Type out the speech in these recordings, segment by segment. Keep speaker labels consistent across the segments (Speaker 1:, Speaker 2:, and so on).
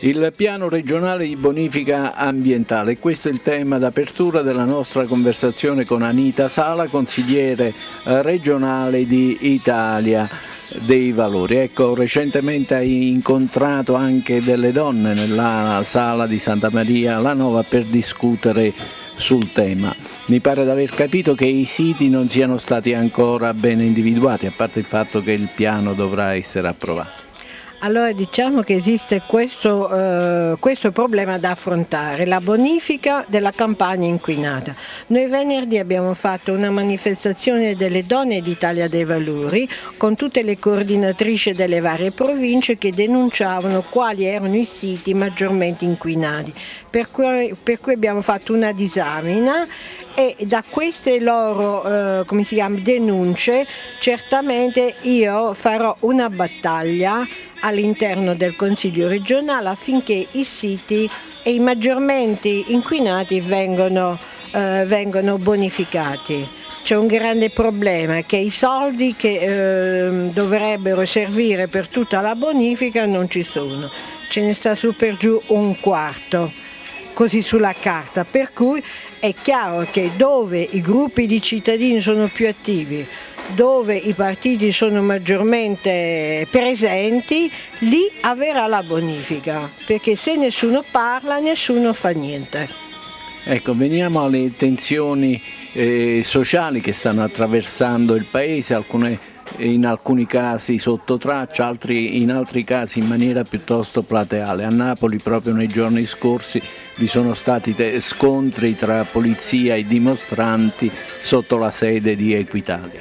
Speaker 1: Il piano regionale di bonifica ambientale, questo è il tema d'apertura della nostra conversazione con Anita Sala, consigliere regionale di Italia dei Valori. Ecco, recentemente hai incontrato anche delle donne nella sala di Santa Maria la Nova per discutere sul tema. Mi pare di aver capito che i siti non siano stati ancora ben individuati, a parte il fatto che il piano dovrà essere approvato.
Speaker 2: Allora diciamo che esiste questo problema da affrontare, la bonifica della campagna inquinata. Noi venerdì abbiamo fatto una manifestazione delle donne d'Italia dei Valori con tutte le coordinatrici delle varie province che denunciavano quali erano i siti maggiormente inquinati. Per cui abbiamo fatto una disamina e da queste loro denunce certamente io farò una battaglia all'interno del Consiglio regionale affinché i siti e i maggiormente inquinati vengano bonificati. C'è un grande problema che i soldi che dovrebbero servire per tutta la bonifica non ci sono, ce ne sta su per giù un quarto, così sulla carta, per cui è chiaro che dove i gruppi di cittadini sono più attivi, dove i partiti sono maggiormente presenti, lì avverrà la bonifica, perché se nessuno parla nessuno fa niente.
Speaker 1: Ecco, veniamo alle tensioni sociali che stanno attraversando il Paese, in alcuni casi sotto traccia, in altri casi in maniera piuttosto plateale. A Napoli proprio nei giorni scorsi vi sono stati scontri tra polizia e dimostranti sotto la sede di Equitalia.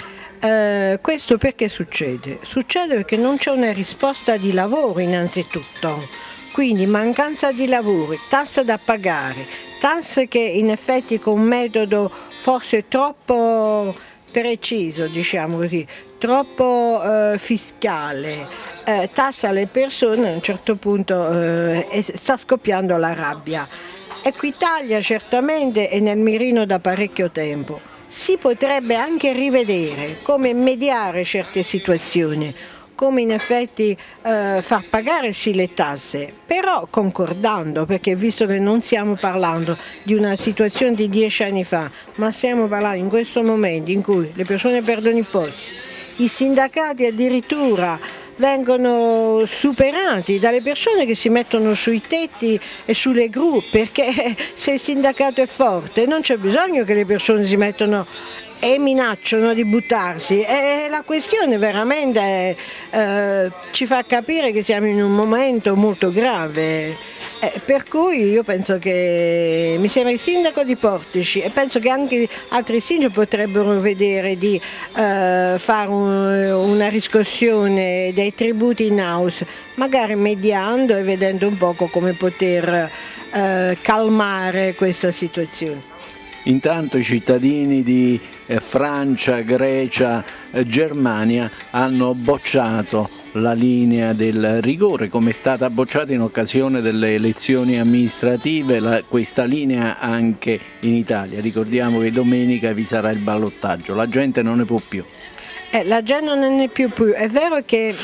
Speaker 2: Questo perché succede? Succede perché non c'è una risposta di lavoro innanzitutto, quindi mancanza di lavoro, tasse da pagare, tasse che in effetti con un metodo forse troppo preciso, diciamo così, troppo fiscale, tassa alle persone, a un certo punto sta scoppiando la rabbia. Equitalia certamente è nel mirino da parecchio tempo, si potrebbe anche rivedere come mediare certe situazioni, come in effetti far pagare sì le tasse, però concordando, perché visto che non stiamo parlando di una situazione di 10 anni fa, ma stiamo parlando in questo momento in cui le persone perdono i posti, i sindacati addirittura vengono superati dalle persone che si mettono sui tetti e sulle gru, perché se il sindacato è forte non c'è bisogno che le persone si mettano e minacciano di buttarsi, e la questione veramente ci fa capire che siamo in un momento molto grave, per cui io penso che mi sembra il sindaco di Portici e penso che anche altri sindaci potrebbero vedere di fare una riscossione dei tributi in house, magari mediando e vedendo un poco come poter calmare questa situazione.
Speaker 1: Intanto i cittadini di Francia, Grecia, Germania hanno bocciato la linea del rigore, come è stata bocciata in occasione delle elezioni amministrative questa linea anche in Italia. Ricordiamo che domenica vi sarà il ballottaggio, la gente non ne può più.
Speaker 2: La gente non ne può più, è vero che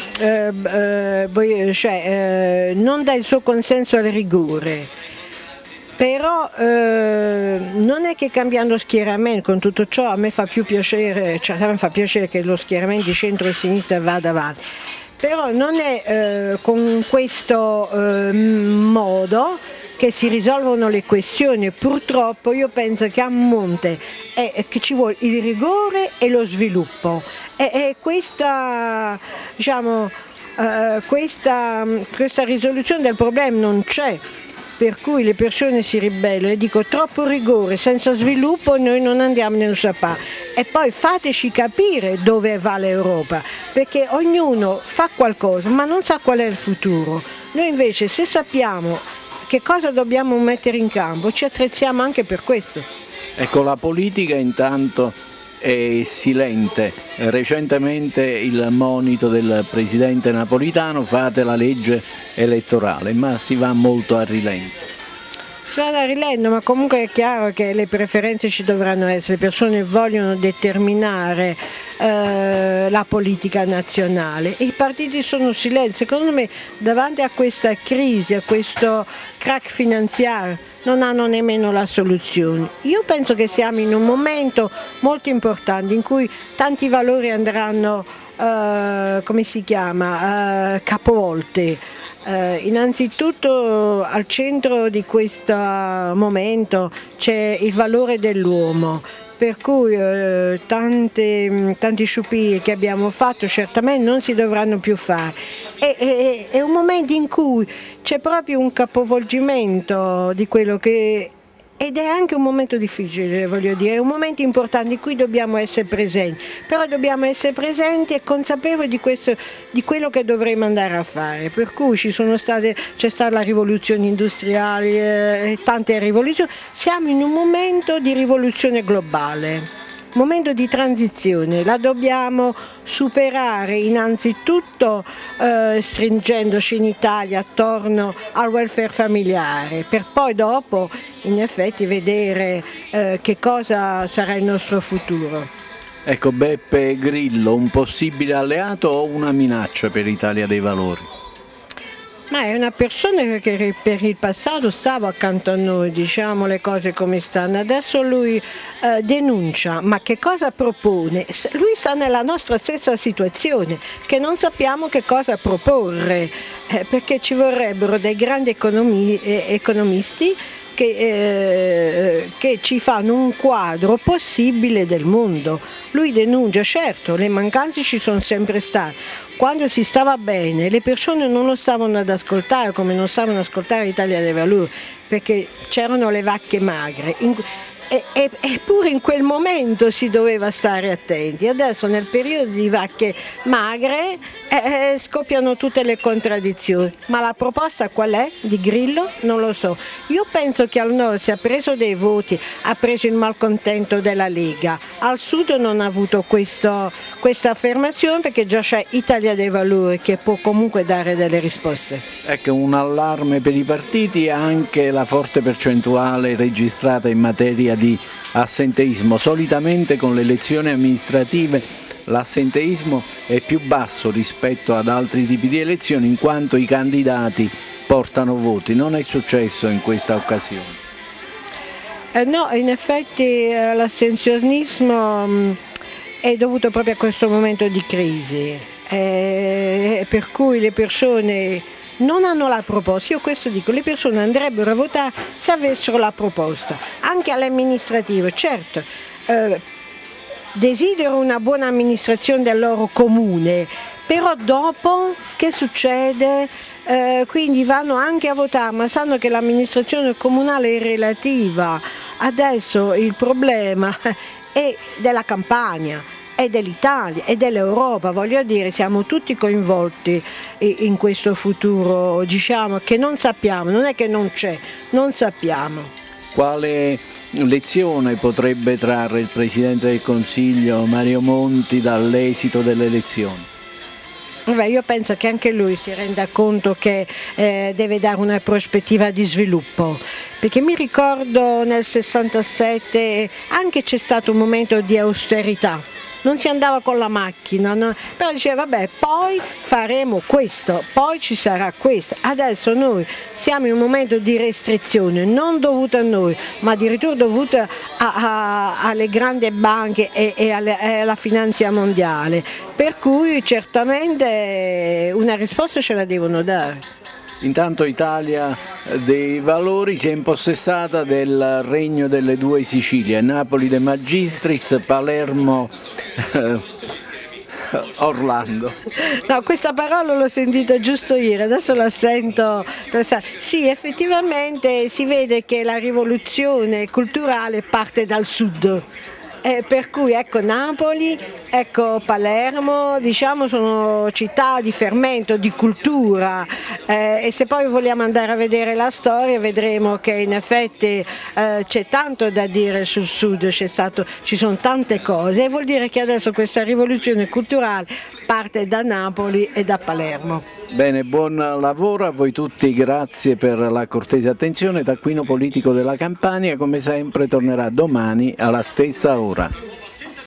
Speaker 2: non dà il suo consenso al rigore. Però non è che cambiando schieramento, con tutto ciò a me fa più piacere, a me fa piacere che lo schieramento di centro e sinistra vada avanti, però non è con questo modo che si risolvono le questioni. Purtroppo io penso che a monte che ci vuole il rigore e lo sviluppo e questa, diciamo, questa risoluzione del problema non c'è. Per cui le persone si ribellano e dico troppo rigore, senza sviluppo noi non andiamo da nessuna parte. E poi fateci capire dove va l'Europa, perché ognuno fa qualcosa ma non sa qual è il futuro. Noi invece se sappiamo che cosa dobbiamo mettere in campo ci attrezziamo anche per questo.
Speaker 1: Ecco, la politica intanto è silente. Recentemente il monito del presidente Napolitano: fate la legge elettorale, ma si va molto a rilento.
Speaker 2: Si va a rilento, ma comunque è chiaro che le preferenze ci dovranno essere, le persone vogliono determinare la politica nazionale. I partiti sono silenzio, secondo me davanti a questa crisi, a questo crack finanziario non hanno nemmeno la soluzione. Io penso che siamo in un momento molto importante in cui tanti valori andranno capovolte. Innanzitutto al centro di questo momento c'è il valore dell'uomo, per cui tanti sciuperi che abbiamo fatto certamente non si dovranno più fare. È un momento in cui c'è proprio un capovolgimento di quello che... Ed è anche un momento difficile, voglio dire, è un momento importante in cui dobbiamo essere presenti, però dobbiamo essere presenti e consapevoli di quello che dovremo andare a fare, per cui c'è stata la rivoluzione industriale, tante rivoluzioni, siamo in un momento di rivoluzione globale. Momento di transizione, la dobbiamo superare innanzitutto stringendoci in Italia attorno al welfare familiare, per poi dopo in effetti vedere che cosa sarà il nostro futuro.
Speaker 1: Ecco, Beppe Grillo, un possibile alleato o una minaccia per l'Italia dei Valori?
Speaker 2: Ma è una persona che per il passato stava accanto a noi, diciamo le cose come stanno, adesso lui denuncia, ma che cosa propone? Lui sta nella nostra stessa situazione, che non sappiamo che cosa proporre, perché ci vorrebbero dei grandi economisti che ci fanno un quadro possibile del mondo. Lui denuncia, certo, le mancanze ci sono sempre state. Quando si stava bene le persone non lo stavano ad ascoltare come non stavano ad ascoltare l'Italia dei Valori, perché c'erano le vacche magre. Eppure in quel momento si doveva stare attenti. Adesso nel periodo di vacche magre scoppiano tutte le contraddizioni. Ma la proposta qual è di Grillo? Non lo so. Io penso che al nord si è preso dei voti, ha preso il malcontento della Lega. Al sud non ha avuto questa affermazione perché già c'è Italia dei Valori che può comunque dare delle risposte.
Speaker 1: Ecco, un allarme per i partiti è anche la forte percentuale registrata in materia di assenteismo. Solitamente con le elezioni amministrative l'assenteismo è più basso rispetto ad altri tipi di elezioni in quanto i candidati portano voti. Non è successo in questa occasione?
Speaker 2: No, in effetti l'astensionismo è dovuto proprio a questo momento di crisi, per cui le persone non hanno la proposta. Io questo dico, le persone andrebbero a votare se avessero la proposta, anche all'amministrativo, certo. Desidero una buona amministrazione del loro comune, però dopo che succede? Quindi vanno anche a votare, ma sanno che l'amministrazione comunale è relativa. Adesso il problema è della Campania, è dell'Italia, è dell'Europa, voglio dire, siamo tutti coinvolti in questo futuro, diciamo, che non sappiamo, non è che non c'è, non sappiamo.
Speaker 1: Quale lezione potrebbe trarre il Presidente del Consiglio Mario Monti dall'esito delle elezioni?
Speaker 2: Io penso che anche lui si renda conto che deve dare una prospettiva di sviluppo, perché mi ricordo nel 67 anche c'è stato un momento di austerità. Non si andava con la macchina, no? Però diceva vabbè, poi faremo questo, poi ci sarà questo. Adesso noi siamo in un momento di restrizione, non dovuta a noi, ma addirittura dovuta alle grandi banche e alla finanza mondiale. Per cui certamente una risposta ce la devono dare.
Speaker 1: Intanto Italia dei Valori si è impossessata del regno delle due Sicilie, Napoli de Magistris, Palermo Orlando.
Speaker 2: No, questa parola l'ho sentita giusto ieri, adesso la sento. Sì, effettivamente si vede che la rivoluzione culturale parte dal sud. Per cui ecco Napoli, ecco Palermo, diciamo sono città di fermento, di cultura, e se poi vogliamo andare a vedere la storia vedremo che in effetti c'è tanto da dire sul sud, ci sono tante cose e vuol dire che adesso questa rivoluzione culturale parte da Napoli e da Palermo.
Speaker 1: Bene, buon lavoro a voi tutti, grazie per la cortese attenzione. Taccuino Politico della Campania come sempre tornerà domani alla stessa ora.